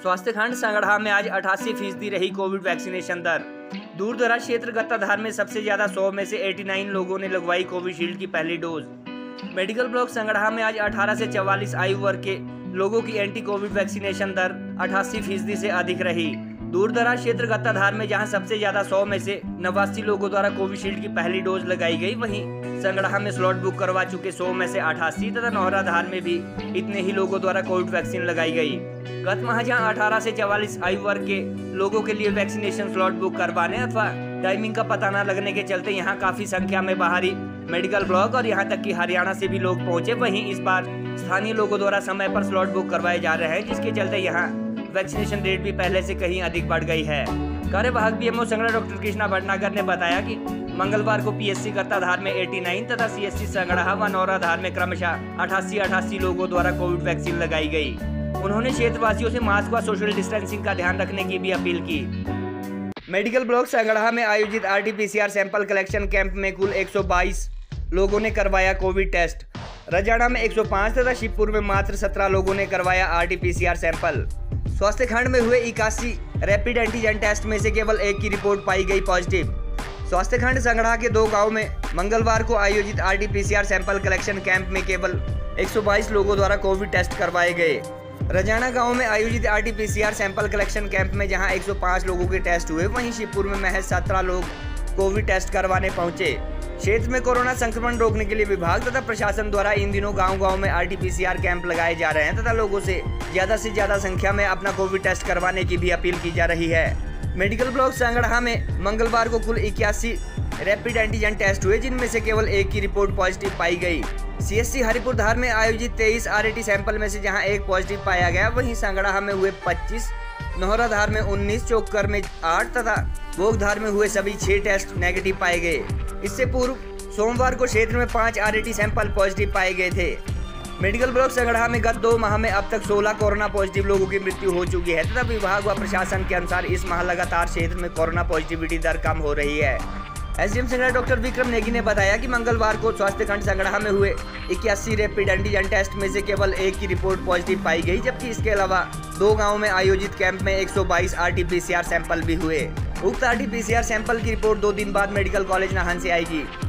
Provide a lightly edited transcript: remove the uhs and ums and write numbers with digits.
स्वास्थ्य खंड संगड़ा में आज 88% रही कोविड वैक्सीनेशन दर। दूर दराज क्षेत्र गत्ताधार में सबसे ज्यादा 100 में से 89 लोगों ने लगवाई कोविशील्ड की पहली डोज। मेडिकल ब्लॉक संगड़ा में आज 18 से 44 आयु वर्ग के लोगों की एंटी कोविड वैक्सीनेशन दर 88% से अधिक रही। दूर दराज क्षेत्र गत्ताधार में जहां सबसे ज्यादा 100 में से 89 लोगों द्वारा कोविशील्ड की पहली डोज लगाई गई, वहीं संगड़ा में स्लॉट बुक करवा चुके 100 में से 88 तथा नौराधार में भी इतने ही लोगों द्वारा कोविड वैक्सीन लगाई गई। गत माह जहां 18 से 44 आयु वर्ग के लोगों के लिए वैक्सीनेशन स्लॉट बुक करवाने अथवा टाइमिंग का पता न लगने के चलते यहां काफी संख्या में बाहरी मेडिकल ब्लॉक और यहां तक कि हरियाणा से भी लोग पहुंचे, वहीं इस बार स्थानीय लोगों द्वारा समय पर स्लॉट बुक करवाए जा रहे हैं, जिसके चलते यहाँ वैक्सीनेशन रेट भी पहले से कहीं अधिक बढ़ गई है। कार्यवाहक बीएमओ संगड़ा डॉक्टर कृष्णा भटनागर ने बताया कि मंगलवार को पीएससी गत्ताधार में 89 तथा सीएससी संगड़ा व नौराधार में क्रमशः 88 लोगों द्वारा कोविड वैक्सीन लगाई गई। उन्होंने क्षेत्रवासियों से मास्क व सोशल डिस्टेंसिंग का ध्यान रखने की भी अपील की। मेडिकल ब्लॉक संगड़ा में आयोजित RT-PCR सैंपल कलेक्शन कैंप में कुल 122 लोगों ने करवाया कोविड टेस्ट। रजाना में 105 तथा शिवपुर में मात्र 17 लोगों ने करवाया RT-PCR सैंपल। स्वास्थ्य खंड में हुए 81 रैपिड एंटीजन टेस्ट में से केवल एक की रिपोर्ट पाई गई पॉजिटिव। स्वास्थ्य खंड संगड़ा के 2 गांव में मंगलवार को आयोजित RT-PCR सैंपल कलेक्शन कैंप में केवल 122 लोगों द्वारा कोविड टेस्ट करवाए गए। रजाना गांव में आयोजित RT-PCR सैंपल कलेक्शन कैंप में जहां 105 लोगों के टेस्ट हुए, वहीं शिवपुर में महज 17 लोग कोविड टेस्ट करवाने पहुंचे। क्षेत्र में कोरोना संक्रमण रोकने के लिए विभाग तथा प्रशासन द्वारा इन दिनों गांव-गांव में RT-PCR कैंप लगाए जा रहे हैं तथा लोगों से ज्यादा संख्या में अपना कोविड टेस्ट करवाने की भी अपील की जा रही है। मेडिकल ब्लॉक संगड़ा में मंगलवार को कुल 81 रैपिड एंटीजन टेस्ट हुए, जिनमें से केवल एक की रिपोर्ट पॉजिटिव पाई गई। सीएससी हरिपुर धार में आयोजित 23 RT सैंपल में से जहां एक पॉजिटिव पाया गया, वहीं संगड़ा में हुए 25, नौराधार में 19, चौकर में 8 तथा बोगधार में हुए सभी 6 टेस्ट नेगेटिव पाए गए। इससे पूर्व सोमवार को क्षेत्र में 5 RT सैंपल पॉजिटिव पाए गए थे। मेडिकल ब्लॉक संगड़ा में गत 2 माह में अब तक 16 कोरोना पॉजिटिव लोगों की मृत्यु हो चुकी है तथा विभाग व प्रशासन के अनुसार इस माह लगातार क्षेत्र में कोरोना पॉजिटिविटी दर कम हो रही है। एसडीएम संगड़ा डॉक्टर विक्रम नेगी ने बताया कि मंगलवार को स्वास्थ्य खंड संगड़ा में हुए 81 रैपिड एंटीजन टेस्ट में से केवल एक की रिपोर्ट पॉजिटिव पाई गई, जबकि इसके अलावा 2 गाँव में आयोजित कैंप में 122 RT-PCR सैंपल भी हुए। उक्त RT-PCR सैंपल की रिपोर्ट 2 दिन बाद मेडिकल कॉलेज नाहन से आएगी।